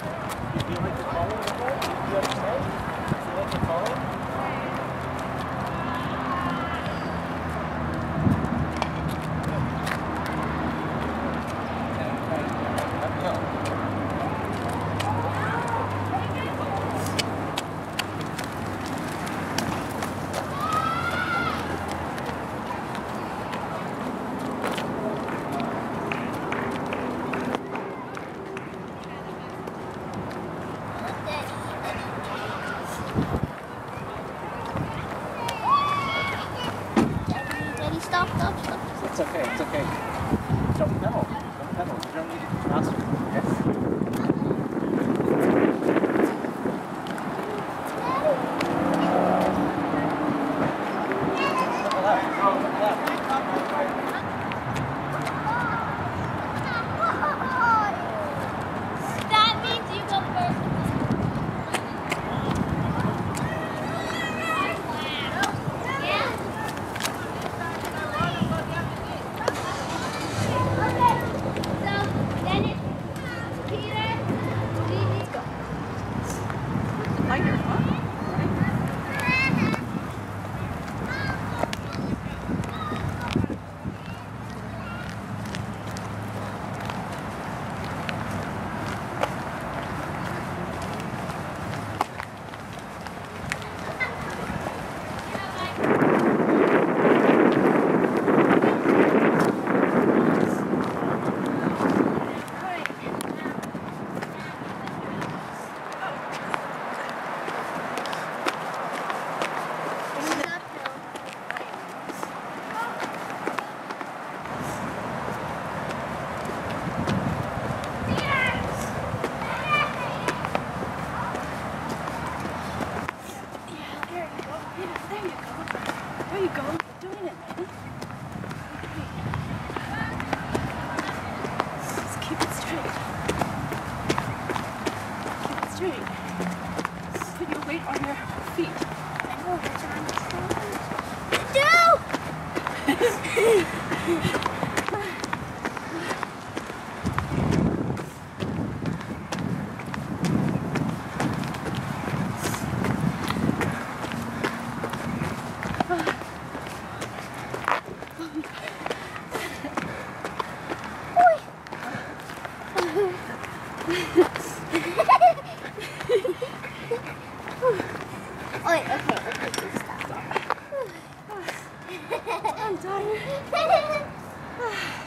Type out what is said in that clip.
you like to follow the ball? Do you have to say? Do you like to follow? Stop. It's okay, it's okay. Don't pedal. Don't pedal. You don't need to be faster. Okay? That means you go first. There you go. You're doing it, man. Just keep it straight. Keep it straight. Put your weight on your feet. I know, but you're on the Okay, please stop. I'm tired.